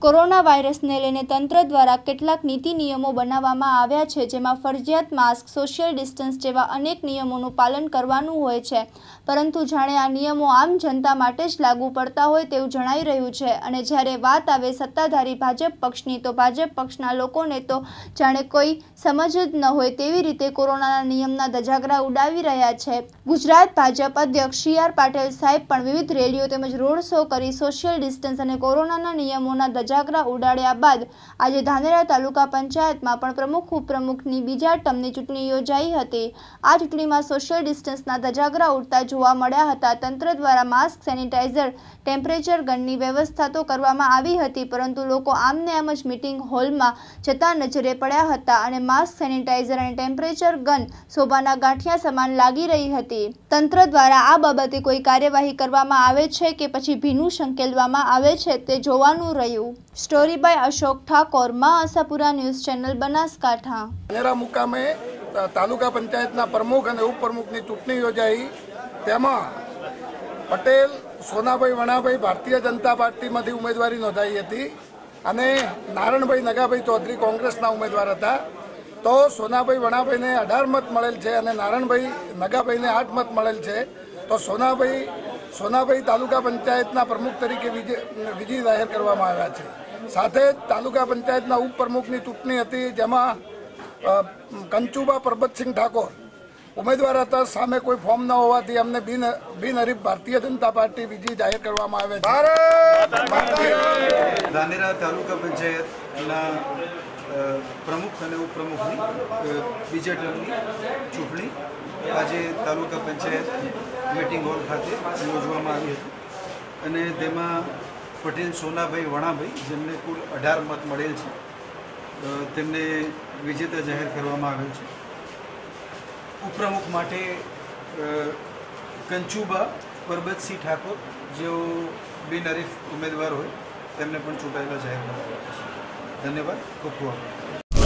Corona વાયરસને લઈને તંત્ર દ્વારા કેટલાક નીતિ નિયમો બનાવવામાં આવ્યા છે, જેમાં ફરજિયાત માસ્ક, સોશિયલ ડિસ્ટન્સ જેવા અનેક નિયમોનું પાલન કરવાનું હોય છે, પરંતુ જાણે આ નિયમો આમ જનતા માટે જ લાગુ પડતા હોય તેવું જણાઈ રહ્યું છે। અને જ્યારે વાત આવે સત્તાધારી ભાજપ પક્ષની, તો ભાજપ પક્ષના લોકોને તો જાણે કોઈ સમજ જ ન હોય તેવી રીતે કોરોનાના નિયમના ધજાગરા ઉડાવી રહ્યા છે। ગુજરાત ભાજપ અધ્યક્ષ સી.આર. પાટીલ સાહેબ પણ વિવિધ રેલીઓ તેમજ રોડ શો કરી સોશિયલ ડિસ્ટન્સ અને કોરોનાના નિયમોના ધજાગરા ઉડાડ્યા બાદ આજે ધાનેરા તાલુકા પંચાયતમાં પણ પ્રમુખ ઉપપ્રમુખની બીજા ટર્મની ચૂંટણી યોજાઈ હતી। આ ચૂંટણીમાં સોશિયલ ડિસ્ટન્સના ધજાગરા ઉડતા જોવા મળ્યા હતા। તંત્ર દ્વારા માસ્ક, સેનિટાઈઝર, ટેમ્પરેચર ગનની વ્યવસ્થા તો કરવામાં આવી હતી, પરંતુ લોકો આમને આમ જ મીટિંગ હોલમાં જતા નજરે પડ્યા હતા અને માસ્ક, સેનિટાઈઝર અને ટેમ્પરેચર ગન શોભાના ગાંઠિયા સમાન લાગી રહી હતી। તંત્ર દ્વારા આ બાબતે કોઈ કાર્યવાહી કરવામાં આવે છે કે પછી ભીનું સંકેલવામાં આવે છે તે જોવાનું રહ્યું। Story by Ashok Thakor, Maa Ashapura news channel, Banaskantha. Dhanera મુકામે તાલુકા પંચાયતના પ્રમુખ અને ઉપપ્રમુખની ચૂંટણી યોજાઈ। તેમાં પટેલ સોનાભાઈ વણાભાઈ ભારતીય જનતા પાર્ટીમાંથી ઉમેદવારી નોંધાઈ હતી અને નારણભાઈ નગાભાઈ ચૌધરી કોંગ્રેસના ઉમેદવાર હતા। તો સોનાભાઈ વણાભાઈને 18 મત મળેલ છે અને નારણભાઈ નગાભાઈને 8 મત મળેલ છે। તો સોનાભાઈ તાલુકા પંચાયતના પ્રમુખ તરીકે વિજય જાહેર કરવામાં આવ્યા છે। સાથે જ તાલુકા પંચાયતના ઉપપ્રમુખની ચૂંટણી હતી, જેમાં કંચુબા પરબતસિંહ ઠાકોર ઉમેદવાર હતા। સામે કોઈ ફોર્મ ન હોવાથી અમને બિનહરીફ ભારતીય જનતા પાર્ટી વિજય જાહેર કરવામાં આવે છે। ધાનેરા તાલુકા પંચાયતના પ્રમુખ અને ઉપપ્રમુખની બીજા ટર્મની ચૂંટણી આજે તાલુકા પંચાયત મીટિંગ હોલ ખાતે યોજવામાં આવી હતી અને તેમાં પટેલ સોનાભાઈ વણાભાઈ, જેમને કુલ 18 મત મળેલ છે, તેમને વિજેતા જાહેર કરવામાં આવેલ છે। ઉપપ્રમુખ માટે કંચુબા પરબતસિંહ ઠાકોર, જેઓ બિનહરીફ ઉમેદવાર હોય, તેમને પણ ચૂંટાયેલા જાહેર કરવામાં આવ્યા છે। ધન્યવાદ, ખૂબ ખૂબ આભાર।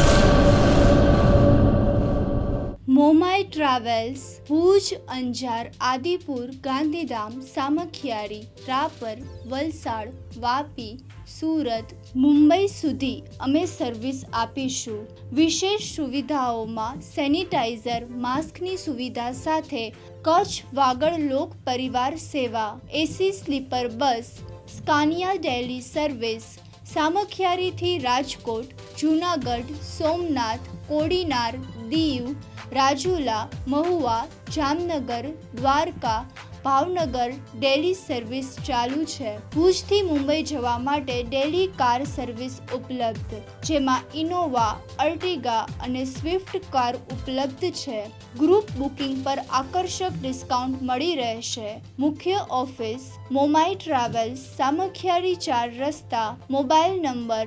મોમાઈ ટ્રાવેલ્સ ભુજ, અંજાર, આદિપુર, ગાંધીધામ, સામખિયારી, રાપર, વલસાડ, વાપી, સુરત, મુંબઈ સુધી અમે સર્વિસ આપીશું। વિશેષ સુવિધાઓમાં સેનિટાઈઝર, માસ્કની સુવિધા સાથે કચ્છ વાગડ લોક પરિવાર સેવા, AC sleeper bus, Scania daily service, સામખિયારીથી રાજકોટ, જૂનાગઢ, સોમનાથ, કોડીનાર, દીવ, રાજુલા, મહુવા, જામનગર, દ્વારકા, ભાવનગર ડેલી સર્વિસ ચાલુ છે। ભુજથી મુંબઈ જવા માટે ડેલી કાર સર્વિસ ઉપલબ્ધ, જેમાં ઇનોવા, અર્ટિગા અને સ્વિફ્ટ કાર ઉપલબ્ધ છે। ગ્રુપ બુકિંગ પર આકર્ષક ડિસ્કાઉન્ટ મળી રહેશે। મુખ્ય ઓફિસ મોમાઈ ટ્રાવેલ્સ, સામખિયારી 4 રસ્તા, mobile number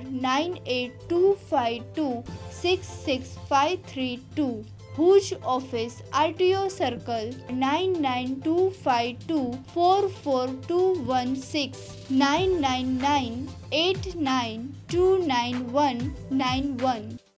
9825266532। Bhuj office RTO circle 9925244216 9998929191।